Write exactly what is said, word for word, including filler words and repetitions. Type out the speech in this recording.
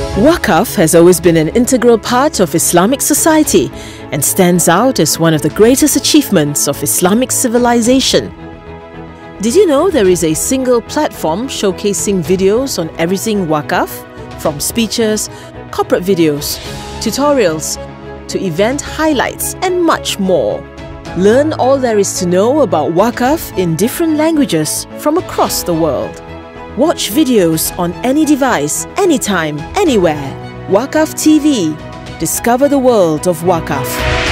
Waqf has always been an integral part of Islamic society and stands out as one of the greatest achievements of Islamic civilization. Did you know there is a single platform showcasing videos on everything Waqf? From speeches, corporate videos, tutorials, to event highlights and much more. Learn all there is to know about Waqf in different languages from across the world. Watch videos on any device, anytime, anywhere. WaqfTV. Discover the world of Waqf.